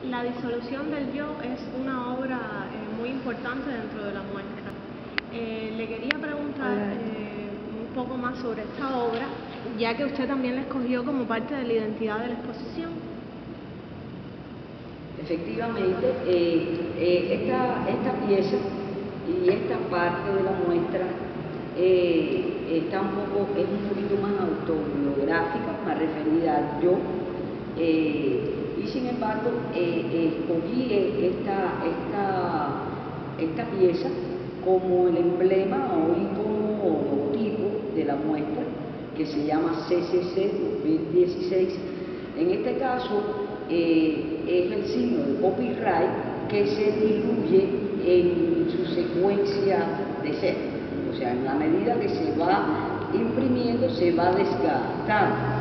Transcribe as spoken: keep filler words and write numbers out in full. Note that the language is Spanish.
La disolución del yo es una obra eh, muy importante dentro de la muestra. Eh, le quería preguntar eh, un poco más sobre esta obra, ya que usted también la escogió como parte de la identidad de la exposición. Efectivamente, eh, eh, esta, esta pieza y esta parte de la muestra eh, está un poco, es un poquito más autobiográfica, más referida al yo. Eh, y sin embargo eh, escogí esta, esta, esta pieza como el emblema o icono o logotipo de la muestra, que se llama C C C dos mil dieciséis. En este caso eh, es el signo de copyright que se diluye en su secuencia de ser, o sea, en la medida que se va imprimiendo se va desgastando.